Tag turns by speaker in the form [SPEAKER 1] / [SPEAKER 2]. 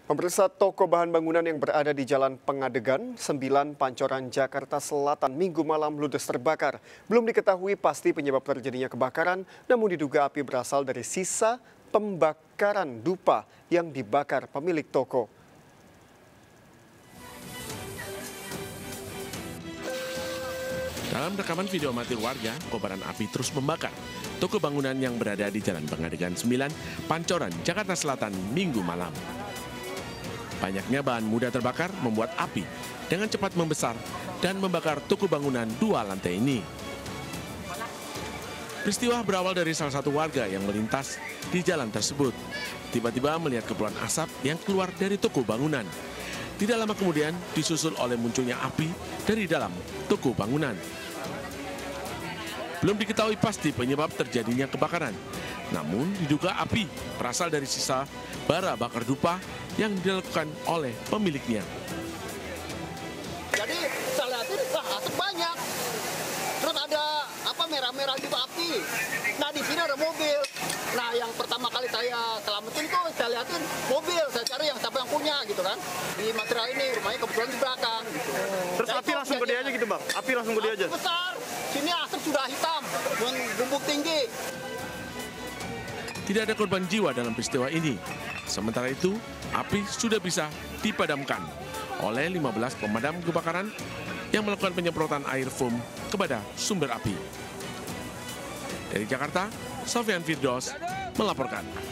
[SPEAKER 1] Pemirsa, toko bahan bangunan yang berada di Jalan Pengadegan, 9 Pancoran, Jakarta Selatan, Minggu malam ludes terbakar. Belum diketahui pasti penyebab terjadinya kebakaran, namun diduga api berasal dari sisa pembakaran dupa yang dibakar pemilik toko.
[SPEAKER 2] Dalam rekaman video amatir warga, kobaran api terus membakar toko bangunan yang berada di Jalan Pengadegan 9, Pancoran, Jakarta Selatan, Minggu malam. Banyaknya bahan mudah terbakar membuat api dengan cepat membesar dan membakar toko bangunan 2 lantai ini. Peristiwa berawal dari salah satu warga yang melintas di jalan tersebut. Tiba-tiba melihat kepulan asap yang keluar dari toko bangunan. Tidak lama kemudian disusul oleh munculnya api dari dalam toko bangunan. Belum diketahui pasti penyebab terjadinya kebakaran. Namun diduga api berasal dari sisa bara bakar dupa yang dilakukan oleh pemiliknya.
[SPEAKER 3] Jadi saya lihatin, asap banyak. Terus ada merah-merah juga api. Nah di sini ada mobil. Nah yang pertama kali saya selamatin itu saya lihatin mobil. Saya cari yang siapa yang punya gitu kan. Di material ini rumahnya kebetulan di belakang. Gitu.
[SPEAKER 4] Terus nah, api langsung ke dia aja gitu bang? Api langsung ke dia aja?
[SPEAKER 3] Besar. Sini asap sudah hitam, membumbung tinggi.
[SPEAKER 2] Tidak ada korban jiwa dalam peristiwa ini. Sementara itu, api sudah bisa dipadamkan oleh 15 pemadam kebakaran yang melakukan penyemprotan air foam kepada sumber api. Dari Jakarta, Sofyan Firdaus melaporkan.